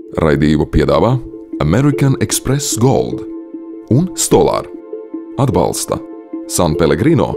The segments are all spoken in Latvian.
Raidījumu piedāvā American Express Gold un Stolar. Atbalsta San Pellegrino.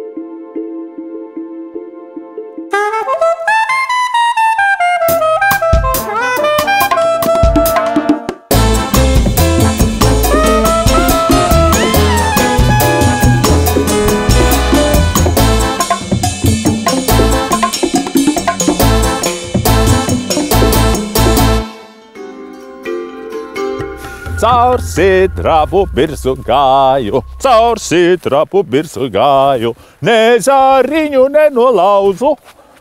Caur sidrabu birzu gāju, caur sidrabu birzu gāju, ne zariņu nenolauzu,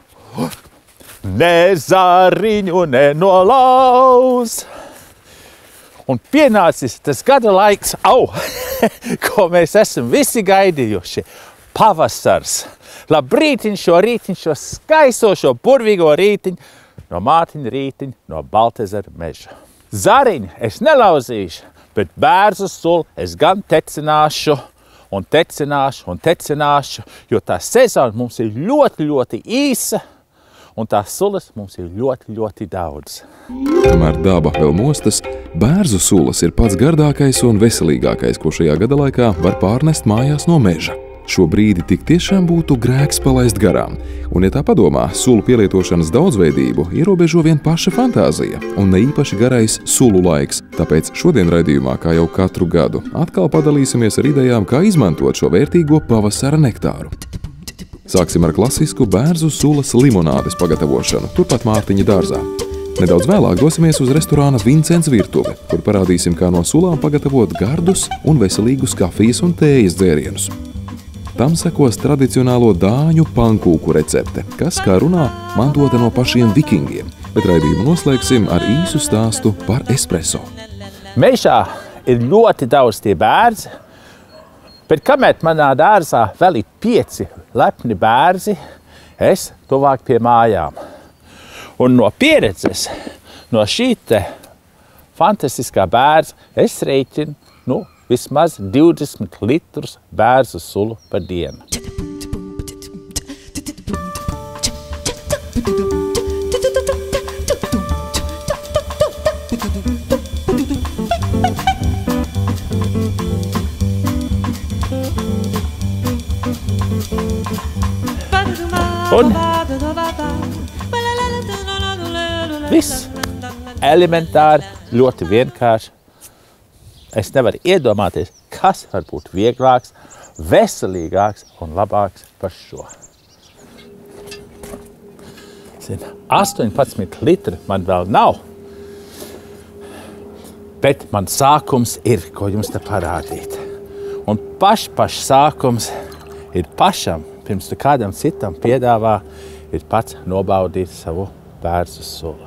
ne zariņu nenolauz. Un pienācis tas gada laiks, ko mēs esam visi gaidījuši, pavasars. Labrītiņ šo rītiņ, šo skaisto, šo burvīgo rītiņ, no Mārtiņa rītiņ, no Baltezera meža. Zariņu es nelauzīšu, bet bērzu sulu es gan tecināšu un tecināšu un tecināšu, jo tā sezona mums ir ļoti, ļoti īsa un tās sulas mums ir ļoti, ļoti daudz. Kamēr daba vēl mostas, bērzu sulas ir pats gardākais un veselīgākais, ko šajā gada laikā var pārnest mājās no meža. Šo brīdi tik tiešām būtu grēks palaist garām. Un, ja tā padomā, sulu pielietošanas daudzveidību ierobežo vien paša fantāzija un ne īpaši garais sulu laiks. Tāpēc šodien raidījumā, kā jau katru gadu, atkal padalīsimies ar idejām, kā izmantot šo vērtīgo pavasara nektāru. Sāksim ar klasisku bērzu sulas limonādes pagatavošanu, turpat Mārtiņa dārzā. Nedaudz vēlāk dosimies uz restorāna Vincents virtuve, kur parādīsim, kā no sulām pagatavot gardus un veselīgus kafijas un tējas dzērienus. Tam sekos tradicionālo dāņu pankūku recepte, kas, kā runā, mantota no pašiem vikingiem, bet raidījumu noslēgsim ar īsu stāstu par espresso. Mežā ir ļoti daudz tie bērzi, bet kamēr manā dārzā vēl ir 5 lepni bērzi, es tuvāk pie mājām. Un no pieredzes, no šī te fantastiskā bērza, es rēķinu, vismaz 20 litrus bērzu sulu par dienu. Un viss elementāri, ļoti vienkārši. Es nevaru iedomāties, kas var būt vieglāks, veselīgāks un labāks par šo. 18 litri man vēl nav, bet man sākums ir, ko jums te parādīt. Un pašs sākums ir pašam, pirms tu kādam citam piedāvā, ir pats nobaudīt savu bērzu sulu.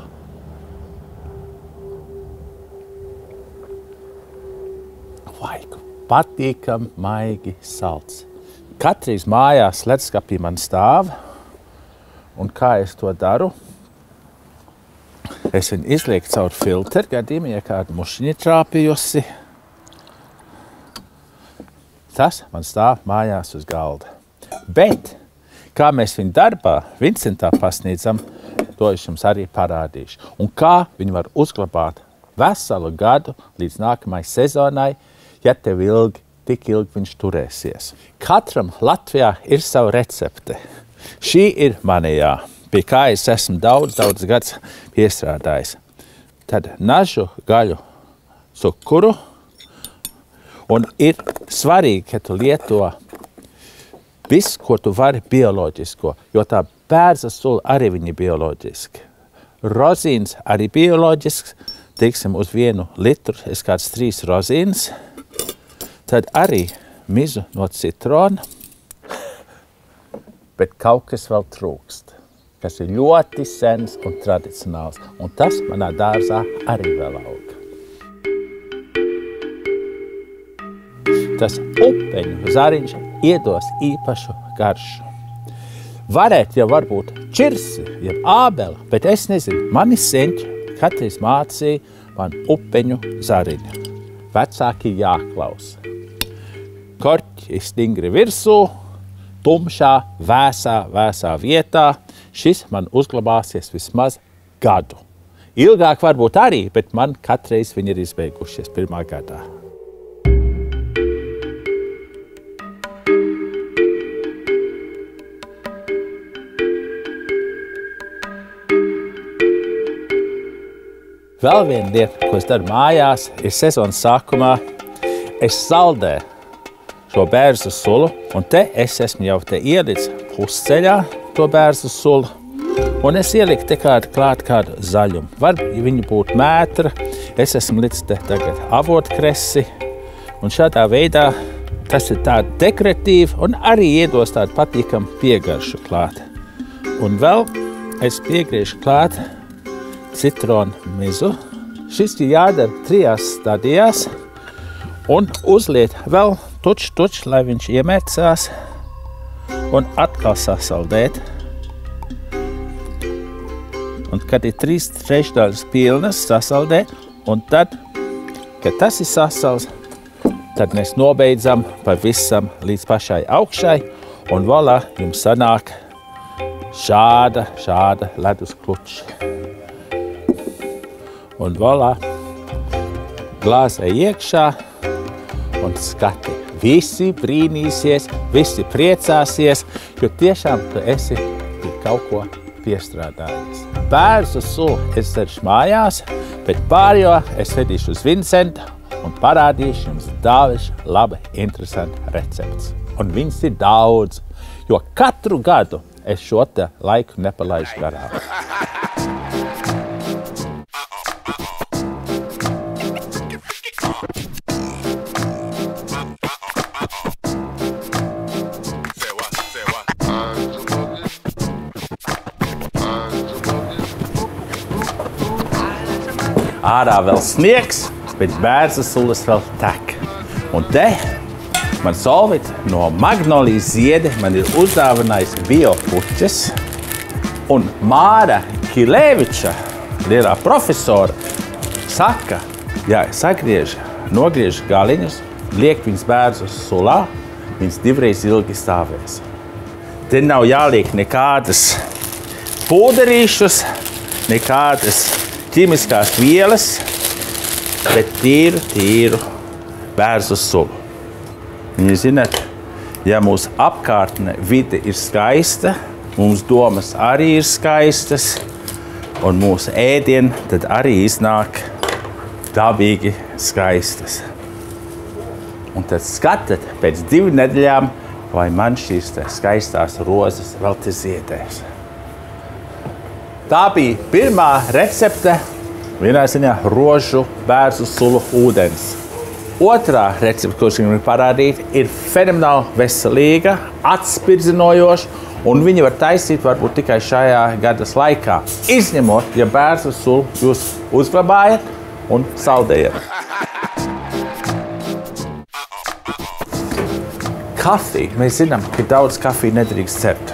Patīkam, maigi, salds. Katrīz mājās ledskapī man stāv, un kā es to daru? Es viņu izlieku caur filtru, gadījumā, ja kāda mušiņa trāpījusi. Tas man stāv mājās uz galda. Bet, kā mēs viņu darbā, Vincentā pasniedzam, to es jums arī parādīšu. Un kā viņu var uzglabāt veselu gadu līdz nākamai sezonai, ja tev tik ilgi viņš turēsies. Katram Latvijā ir sava recepte. Šī ir manējā, pie kā es esmu daudz gads piestrādājis. Tad nažu, gaļu, cukuru, un ir svarīgi, ka tu lieto visu, ko tu vari bioloģisko, jo tā bērza sula arī viņa bioloģiski. Rozīns arī bioloģisks, teiksim, uz 1 litru es kāds 3 rozīnas. Tad arī mizu no citrona, bet kaut kas vēl trūkst, kas ir ļoti sens un tradicionāls, un tas manā dārzā arī vēl aug. Tas upeņu zariņš iedos īpašu garšu. Varētu jau varbūt čirsi, jeb ābeli, bet es nezinu, mani senči katreiz mācīja man upeņu zariņu. Vecāki jāklausa. Korķi stingri virsū, tumšā, vēsā vietā. Šis man uzglabāsies vismaz gadu. Ilgāk varbūt arī, bet man katreiz viņi ir izbeigušies pirmā gadā. Vēl viena lieta, ko es daru mājās, ir sezonas sākumā. Es saldēju šo bērzu sulu, un te es esmu jau ielicis pusceļā to bērzu sulu, un es ieliku te klāt kādu zaļumu. Var viņu būt mētra, es esmu licis te tagad avotkresi, un šādā veidā tas ir tā dekoratīvi un arī iedos tādu patīkamu piegaršu klāt. Un vēl es piegriežu klāt citronu mizu. Šis ir jādara 3 stadijās un uzliet vēl tuč, lai viņš iemērcās un atkal sasaldēt. Un kad ir 3/4 pilnas, sasaldē, un tad, kad tas ir sasals, tad mēs nobeidzam pavisam līdz pašai augšai, un voilà, jums sanāk šāda ledus kluča. Un voilà, glāzē iekšā un skati. Visi brīnīsies, visi priecāsies, jo tiešām tu esi kaut ko piestrādājies. Bērzu sulu es darīšu mājās, bet pārējo es vedīšu uz Vincentu un parādīšu jums daudz labi, interesanti recepts. Un viņas ir daudz, jo katru gadu es šo te laiku nepalaižu garām. Ārā vēl sniegs, bet bērzu sulas vēl tek. Un te man Solvit no Magnolijas ziede man ir uzdāvinājis biopuķes. Un Māra Kilēviča, lielā profesora, saka, ja nogriež galiņus, liek viņas bērzu sulā, viņas 2 ilgi stāvēs. Te nav jāliek nekādas pūderīšus, nekādas ķīmiskās vielas, bet tīru bērzu sulu. Viņi zināt, ja mūsu apkārtne vide ir skaista, mums domas arī ir skaistas, un mūsu ēdieni tad arī iznāk dabīgi skaistas. Un tad skatat pēc 2 nedēļām, vai man šīs skaistās rozes vēl te ziedēs. Tā bija pirmā recepte, vienā ziņā rožu bērzu sulu ūdens. Otrā recepte, ko es jums parādīt, ir fenomenāli veselīga, atspirdzinojoša, un viņi var taisīt varbūt tikai šajā gadas laikā. Izņemot, ja bērzu sulu jūs uzglabājat un saldējat. Kafija. Mēs zinām, ka daudz kafiju nedrīkst dzert.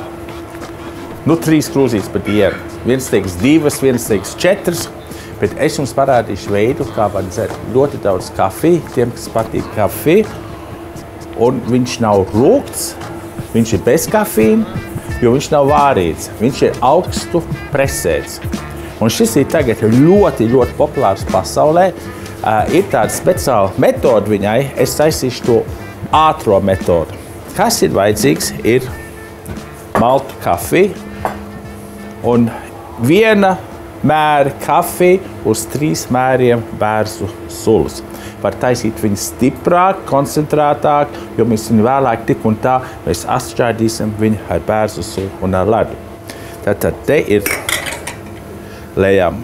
3 krūzītes pa dienu. Viens teiks 2, viens teiks 4, bet es jums parādīšu veidu, kā var dzert ļoti daudz kafiju, tiem, kas patīk kafiju. Un viņš nav rūgts, viņš ir bez kafīna, jo viņš nav vārīts. Viņš ir augstu presēts. Un šis ir tagad ļoti populārs pasaulē. Ir tāda speciāla metode viņai, es taisīšu to ātro metodu. Kas ir vajadzīgs, ir maltu kafija un 1 mēra kafija uz 3 mēriem bērzu sulas. Var taisīt viņu stiprāk, koncentrētāk, jo mēs viņu vēlāk tik un tā mēs atšķaidīsim viņu ar bērzu sulu un ar ledu. Tātad te ir lejam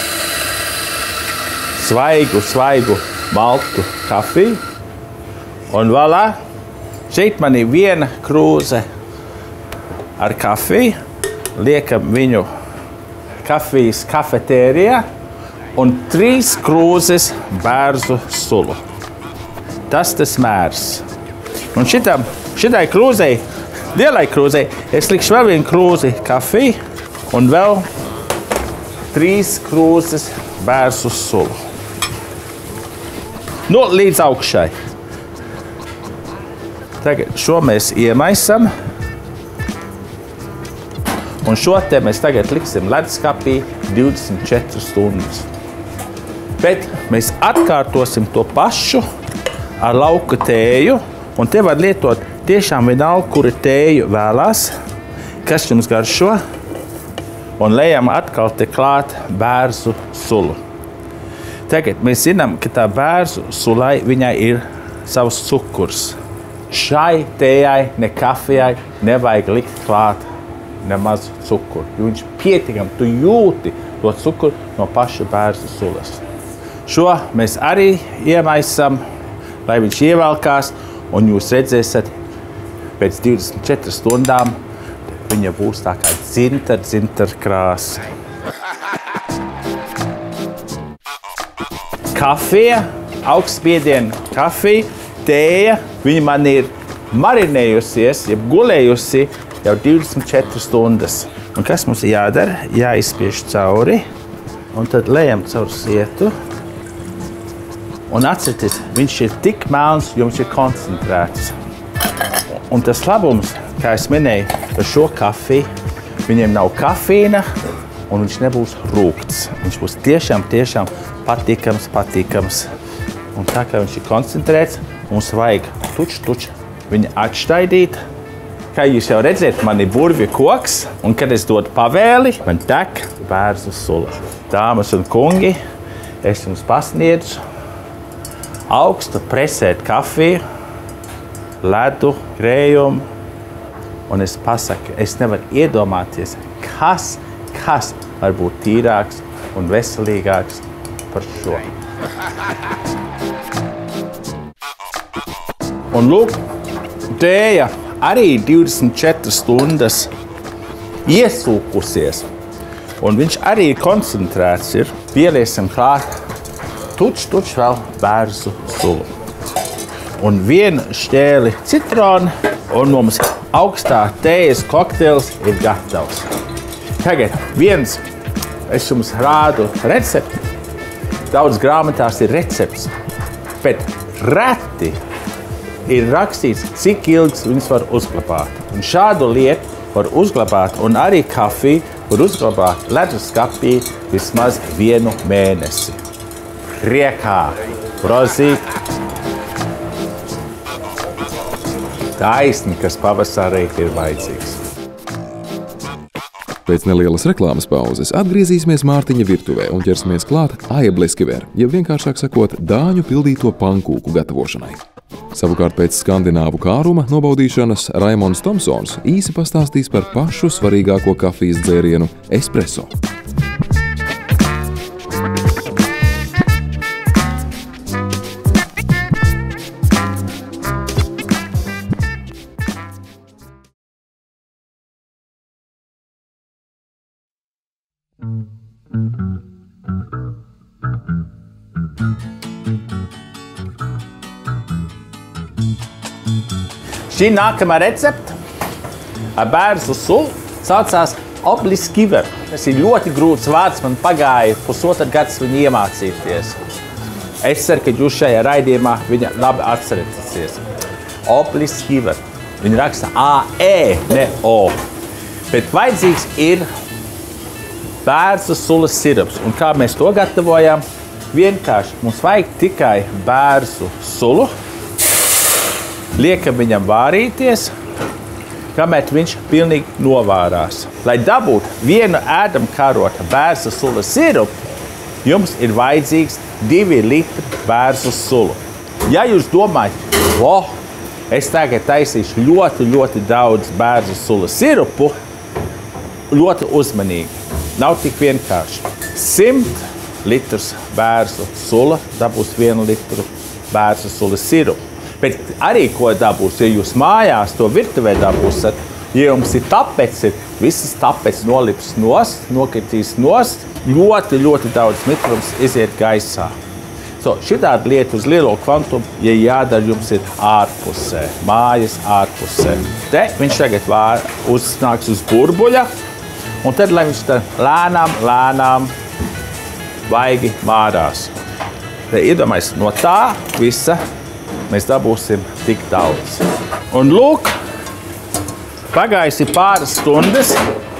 svaigu maltu kafiju. Un voilà, šeit man ir 1 krūze ar kafiju. Liekam viņu kafijas kafetērijā un 3 krūzes bērzu sulu. Tas mērs. Un šitai krūzei, lielai krūzei, es likšu vēl 1 krūzi kafiju un vēl 3 krūzes bērzu sulu. Līdz augšai. Tagad šo mēs iemaisam. Un šo te mēs tagad liksim leduskapī 24 stundas. Bet mēs atkārtosim to pašu ar lauka tēju. Un te var lietot tiešām vienalga, kuri tēju vēlās, kas jums garšo. Un lejam atkal te klāt bērzu sulu. Tagad mēs zinām, ka tā bērzu sulai viņai ir savs cukurs. Šai tējai, ne kafijai nevajag likt klāt nemaz cukuru. Jo viņš pietiekami, tu jūti to cukuru no paša bērzu sulas. Šo mēs arī iemaisam, lai viņš ievelkās, un jūs redzēsiet, pēc 24 stundām viņa būs tā kā dzintar krāsa. Kafija, augstspiediena kafija, tēja, viņa man ir marinējusies, jeb gulējusi jau 24 stundas. Un kas mums jādara? Jāizspiež cauri, un tad lejam caur sietu. Un atcerieties, viņš ir tik melns, jo viņš ir koncentrēts. Un tas labums, kā es minēju, par šo kafiju, viņiem nav kafīna, un viņš nebūs rūgts. Viņš būs tiešām patīkams. Un tā kā viņš ir koncentrēts, mums vajag tuč viņu atšķaidīt. Kā jūs jau redzat, man ir burvju koks, un kad es dodu pavēli, man tek bērzu sula. Dāmas un kungi, es jums pasniedzu augstu presēt kafiju, ledu, krējumu, un es pasaku, es nevaru iedomāties, kas var būt tīrāks un veselīgāks par šo. Un lūk, tēja arī 24 stundas iesūkusies, un viņš arī koncentrēts ir. Pieliesim klāt tuč vēl bērzu sulu. Un vienu šķēli citronu, un mums augstā tējas kokteils ir gatavs. Tagad es jums rādu recepti. Daudz grāmatās ir recepts, bet reti ir rakstīts, cik ilgs viņas var uzglabāt. Un šādu lietu var uzglabāt, un arī kafiju var uzglabāt leduskapī vismaz 1 mēnesi. Priekā, prozīt. Taisni, kas pavasarī ir vajadzīgs. Pēc nelielas reklāmas pauzes atgriezīsimies Mārtiņa virtuvē un ķersimies klāt aiebleskever, jeb vienkāršāk sakot, dāņu pildīto pankūku gatavošanai. Savukārt pēc skandināvu kāruma nobaudīšanas Raimonds Tomsons īsi pastāstīs par pašu svarīgāko kafijas dzērienu – espresso. Šī nākamā recepte ar bērzu sulu saucās obliskiver. Tas ir ļoti grūts vārds, man pagāja pusotru gads viņu iemācīties. Es ceru, ka jūs šajā raidījumā viņa labi atceraties. Obliskiver. Viņa raksta A-E, ne O. Bet vajadzīgs ir bērzu sulas sirups. Un kā mēs to gatavojam? Vienkārši mums vajag tikai bērzu sulu. Liekam viņam vārīties, kamēr viņš pilnīgi novārās. Lai dabūtu 1 ēdamkarota bērzu sulas sirupu, jums ir vajadzīgs 2 litri bērzu sulu. Ja jūs domājat, es tagad taisīšu ļoti daudz bērzu sulas sirupu, ļoti uzmanīgi. Nav tik vienkārši. 100 litrus bērzu sula dabūs 1 litru bērzu sulas sirupu. Bet arī, ko dabūs, ja jūs mājās to virtuvē dabūsat, ja jums ir tapeci, visas tapeces nolips nost, nokritīs nost, ļoti daudz mitrums iziet gaisā. Šitāda lieta uz lielo kvantumu, ja jādara, jums ir ārpusē, mājas ārpusē. Te viņš tagad uznāks uz burbuļa, un tad, lai viņš tā lēnām vaigi mārās. Te iedomājies, no tā visa mēs dabūsim tik daudz. Un lūk, pagājusi pāris stundas,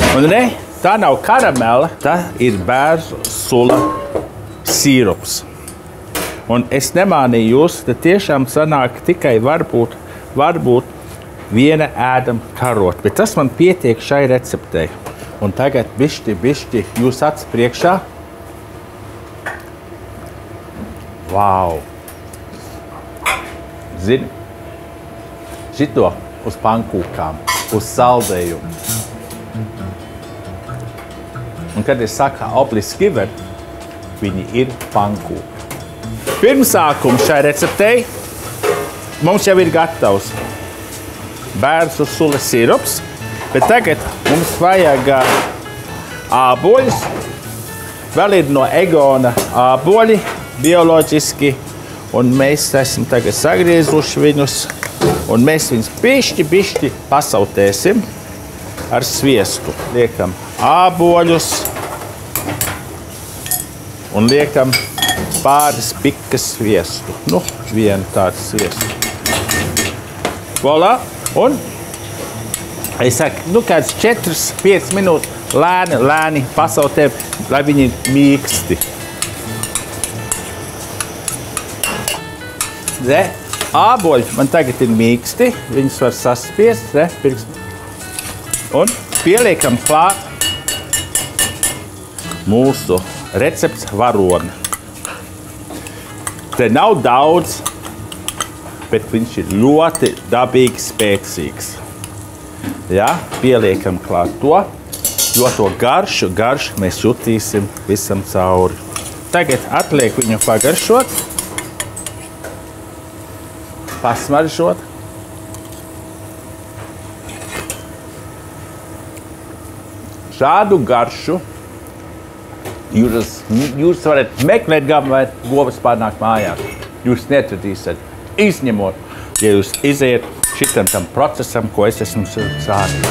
Un re, tā nav karamela, tā ir bērzu sula sīrups. Un es nemānīju jūs, tad tiešām sanāk tikai varbūt viena ēdama karota. Bet tas man pietiek šai receptei. Un tagad bišķi jūs acis priekšā. Vau! Zini, šito uz pankūkām, uz saldējumu. Un kad es saku obliskiver, viņi ir pankūki. Pirmsākums šai receptei mums jau ir gatavs bērzu sulas sirups, bet tagad mums vajag āboļus. Vēl ir no Egona āboļi bioloģiski, un mēs esam tagad sagriezuši viņus, un mēs viņus bišķi pasautēsim ar sviestu. Liekam āboļus un liekam pāris pikas sviestu. Nu, vienu tādu sviestu. Voilà. Un es saku, nu kāds 4-5 minūtes lēni pasautēm, lai viņi ir mīksti. Re, āboļi man tagad ir mīksti, viņus var saspiest, re, pirkstu. Un pieliekam klāt mūsu recepts varoni. Te nav daudz, bet viņš ir ļoti dabīgi spēcīgs. Ja? Pieliekam klāt to, jo to garšu mēs jutīsim visam cauri. Tagad atliek viņu pagaršot, pasmaržot. Šādu garšu jūs varat meklēt, vai govs pārnāk mājās. Jūs netradīsiet, izņemot, ja jūs iziet šitam tam procesam, ko es esmu sācis.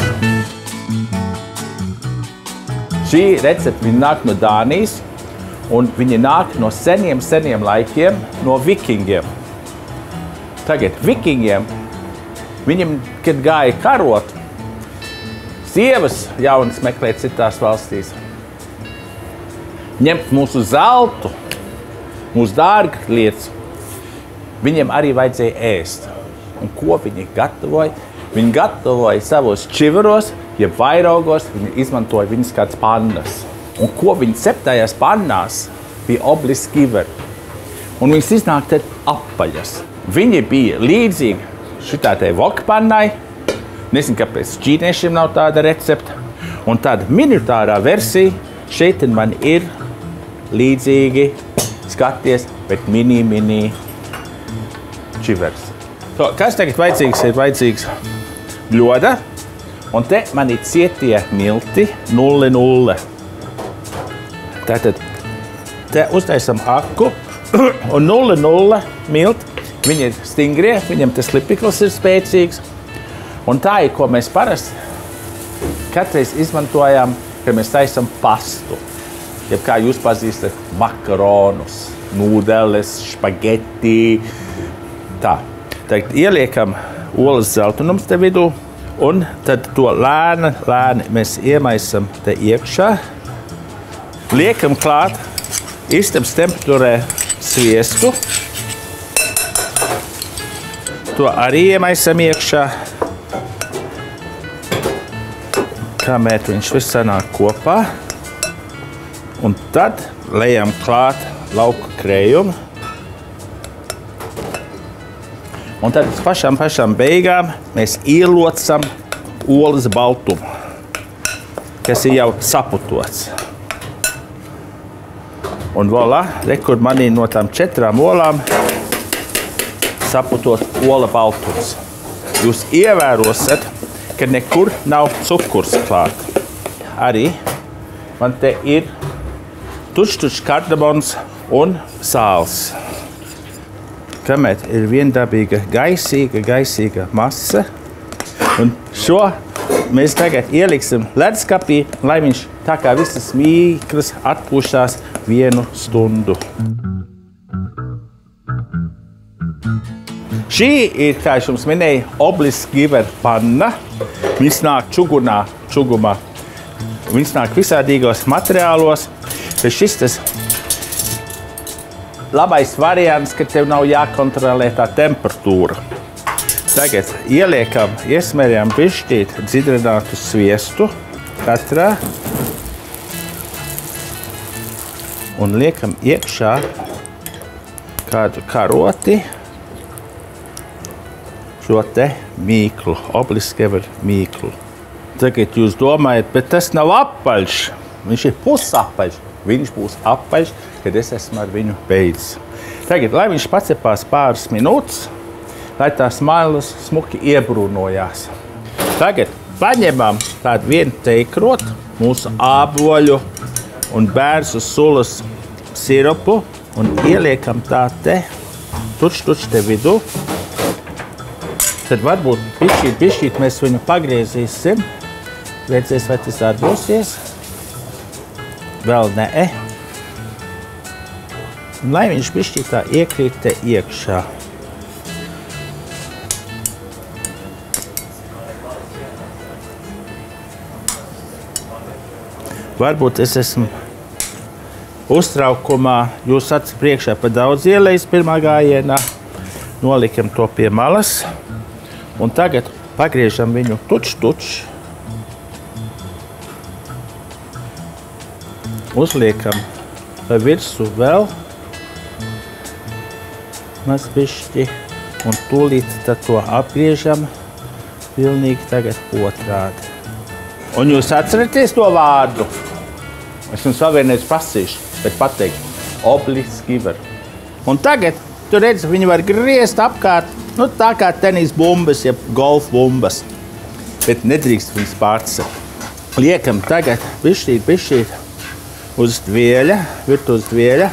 Šī recepte nāk no Dānijas, un viņa nāk no seniem laikiem, no vikingiem. Tagad vikingiem, viņam, kad gāja karot, sievas jaunas meklēt citās valstīs. Ņemt mūsu zeltu, mūsu dārglietas, viņiem arī vajadzēja ēst. Un ko viņi gatavoja? Viņi gatavoja savos čivaros, ja vairogos, viņi izmantoja viņas kāds pannas. Un ko viņi ceptajās pannās bija obliskiver. Un viņas iznāk tad apaļas. Viņi bija līdzīgi šitā te vokpannai. Nezinu, kāpēc ķīniešiem nav tāda recepta. Un tāda miniatūrā versija šeit man ir līdzīgi skaties, bet mini čivers. Kas tagad vajadzīgs? Ir vajadzīgs bļoda, un te man ir cietie milti 0,0. Tātad te uztaisam aku un 0,0 milti. Viņi ir stingrie, viņam tas lipikls ir spēcīgs. Un tā ir, ko mēs parasti katreiz izmantojam, kad mēs taisam pastu. Jeb kā jūs pazīstat makaronus, nūdeles, špageti. Tā. Tagad ieliekam olas zeltunums te vidū, un tad to lēni mēs iemaisam te iekšā. Liekam klāt istabas temperatūrē sviestu. To arī iemaisam iekšā. Kamēr viņš viss sanāk kopā. Un tad lejam klāt lauku krējumu. Un tad pašām beigām mēs ielocam olas baltumu, kas ir jau saputots. Un voilà, kur manī no tām 4 olām saputot ola baltums. Jūs ievērosiet, ka nekur nav cukurs klāt. Arī man te ir tušs kardamons un sāls. Kamēr ir viendabīga gaisīga masa. Un šo mēs tagad ieliksim ledskapī, lai viņš tā kā visas mīklas atpūšās 1 stundu. Šī ir, kā es jums minēju, obliskiver panna. Viņš nāk čugumā Viņas nāk visādīgos materiālos, bet šis tas labais variants, ka tev nav jākontrolē tā temperatūra. Tagad ieliekam, iesmērjam bišķīt dzidrinātu sviestu katrā un liekam iekšā kādu karoti šo te mīklu, obliskever mīklu. Tagad jūs domājat, bet tas nav apaļš, viņš ir pusapaļš. Viņš būs apaļš, kad es esmu ar viņu beidzis. Tagad, lai viņš pacepās pāris minūtes, lai tās mailas smuki iebrūnojās. Tagad paņemam tādu vienu teikrot, mūsu āboļu un bērzu sulas sirupu un ieliekam tā te, tuč te vidū. Tad varbūt bišķīt mēs viņu pagriezīsim. Redzēs, vai tas darbosies. Vēl ne. Un lai viņš bišķīt tā iekrīt te iekšā. Varbūt es esmu uztraukumā, jūs acis priekšā pa daudz ielejas pirmā gājienā. Nolikam to pie malas. Un tagad pagriežam viņu tuč. Uzliekam pa virsmu vēl maz bišķi un tūlīt tad to apgriežam pilnīgi tagad otrādi. Un jūs atceraties to vārdu? Es jums vēl vienreiz pasīšu, bet pateikt obliskever. Un tagad, tu redzi, viņi var griezt apkārt, nu tā kā tenis bumbas, ja golf bumbas, bet nedrīkst viņas pārcelt. Liekam tagad bišķīt uz dvieļa, virtuves dvieļa.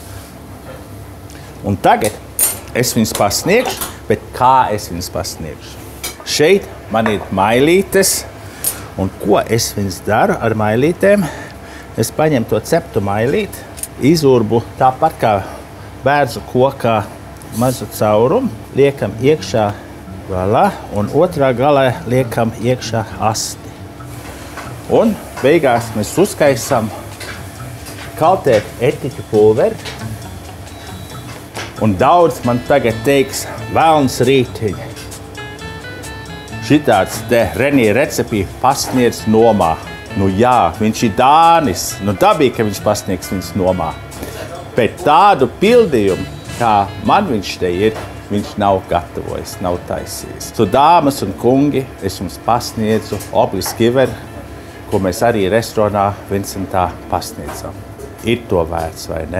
Un tagad es viņus pasniegšu, bet kā es viņus pasniegšu? Šeit man ir mailītes, un ko es viņus daru ar mailītēm? Es paņemu to ceptu mailīti, izurbu tāpat kā bērzu kokā mazu caurumu, liekam iekšā galā, un otrā galā liekam iekšā asti. Un beigās mēs uzkaisam kaltēt etiķu pulveri, un daudz man tagad teiks velns rītiņi. Šitāds te Renija recepī pasniedz nomā. Nu jā, viņš ir dānis, nu dabīgi, ka viņš pasniegs viņas nomā. Bet tādu pildījumu, kā man viņš te ir, viņš nav gatavojis, nav taisījis. So, dāmas un kungi, es jums pasniedzu obliskever, ko mēs arī restorānā Vincentā pasniedzam. Ir to vērts, vai ne?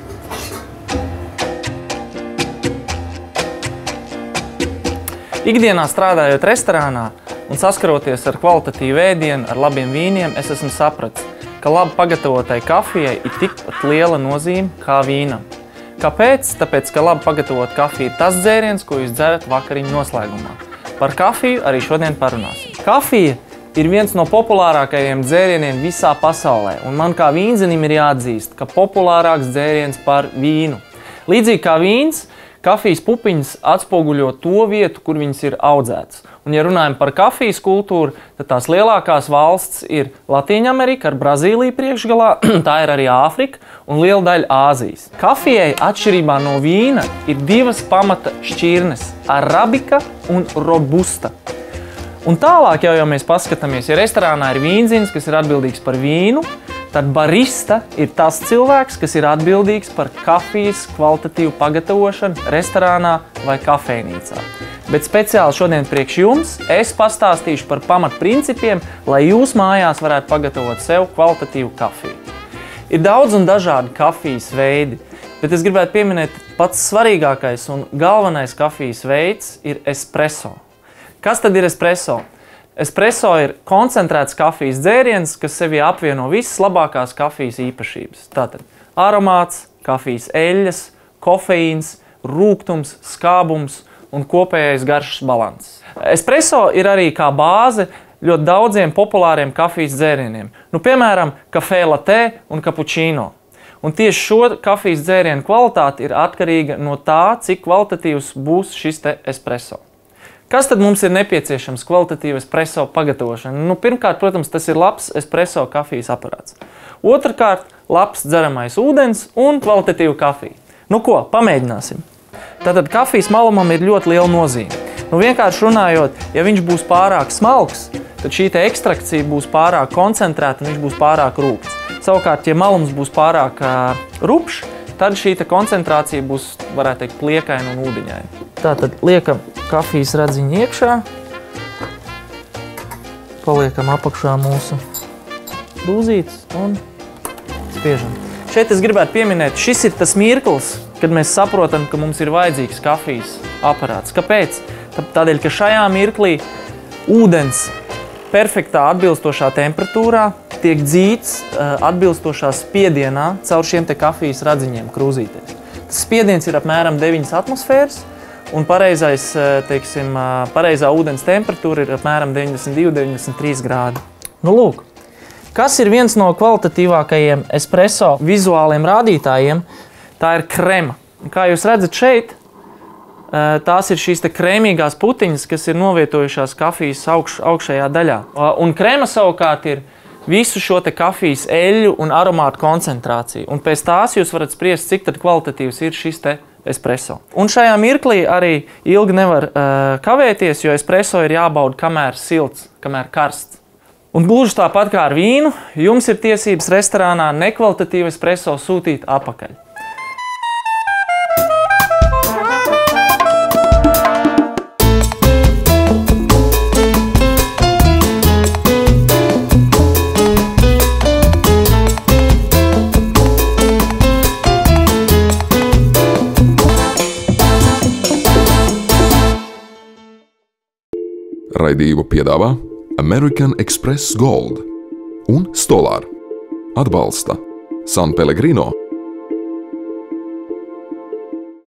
Ikdienā strādājot restorānā un saskaroties ar kvalitatīvu ēdienu, ar labiem vīniem, es esmu sapratis, ka labi pagatavotai kafijai ir tikpat liela nozīme kā vīnam. Kāpēc? Tāpēc, ka labi pagatavot kafiju ir tas dzēriens, ko jūs dzerat vakariņu noslēgumā. Par kafiju arī šodien parunāsim. Kafija ir viens no populārākajiem dzērieniem visā pasaulē, un man kā vīnzenim ir jāatzīst, ka populārāks dzēriens par vīnu. Līdzīgi kā vīns, kafijas pupiņas atspoguļo to vietu, kur viņas ir audzētas. Un, ja runājam par kafijas kultūru, tad tās lielākās valsts ir Latīņamerika ar Brazīliju priekšgalā, tā ir arī Āfrika un liela daļa Āzijas. Kafijai, atšķirībā no vīna, ir divas pamata šķirnes – arabika un robusta. Un tālāk jau mēs paskatāmies, ja restorānā ir vīnzins, kas ir atbildīgs par vīnu, tad barista ir tas cilvēks, kas ir atbildīgs par kafijas kvalitatīvu pagatavošanu restorānā vai kafejnīcā. Bet speciāli šodien priekš jums es pastāstīšu par pamatprincipiem, lai jūs mājās varētu pagatavot sev kvalitatīvu kafiju. Ir daudz un dažādi kafijas veidi, bet es gribētu pieminēt pats svarīgākais un galvenais kafijas veids ir espresso. Kas tad ir espresso? Espresso ir koncentrēts kafijas dzēriens, kas sevī apvieno visas labākās kafijas īpašības. Tātad aromāts, kafijas eļļas, kofeīns, rūgtums, skābums un kopējais garšas balanss. Espresso ir arī kā bāze ļoti daudziem populāriem kafijas dzērieniem. Nu, piemēram, kafē latte un cappuccino. Un tieši šo kafijas dzērienu kvalitāte ir atkarīga no tā, cik kvalitatīvs būs šis te espresso. Kas tad mums ir nepieciešams kvalitatīva espreso pagatavošana? Pirmkārt, protams, tas ir labs espreso kafijas aparāts. Otrkārt, labs dzeramais ūdens un kvalitatīva kafija. Pamēģināsim. Tātad kafijas malumam ir ļoti liela nozīme. Vienkārši runājot, ja viņš būs pārāk smalks, tad šī ekstrakcija būs pārāk koncentrēta un viņš būs pārāk rūgts. Savukārt, ja malums būs pārāk rupšs, tad šī koncentrācija būs, varētu teikt, pliekaina un ūdeņaina. Tātad liekam kafijas radziņu iekšā, paliekam apakšā mūsu krūzītes un spiežam. Šeit es gribētu pieminēt, šis ir tas mirklis, kad mēs saprotam, ka mums ir vajadzīgs kafijas aparāts. Kāpēc? Tādēļ, ka šajā mirklī ūdens perfektā atbilstošā temperatūrā tiek dzīts atbilstošā spiedienā caur šiem kafijas radziņiem krūzītēs. Tas spiediens ir apmēram 9 atmosfēras, un pareizā ūdens temperatūra ir apmēram 92–93 grādi. Lūk, kas ir viens no kvalitatīvākajiem espreso vizuāliem rādītājiem? Tā ir krema. Kā jūs redzat šeit, tās ir šīs krēmīgās putiņas, kas ir novietojušās kafijas augšējā daļā. Un krema savukārt ir visu šo kafijas eļļu un aromātu koncentrāciju. Un pēc tās jūs varat spriest, cik tad kvalitatīvs ir šis espresso. Un šajā mirklī arī ilgi nevar kavēties, jo espresso ir jābauda kamēr silts, kamēr karsts. Un gluži tāpat kā ar vīnu, jums ir tiesības restorānā nekvalitatīvu espresso sūtīt atpakaļ. Raidījumu piedāvā American Express Gold un Stolar. Atbalsta San Pellegrino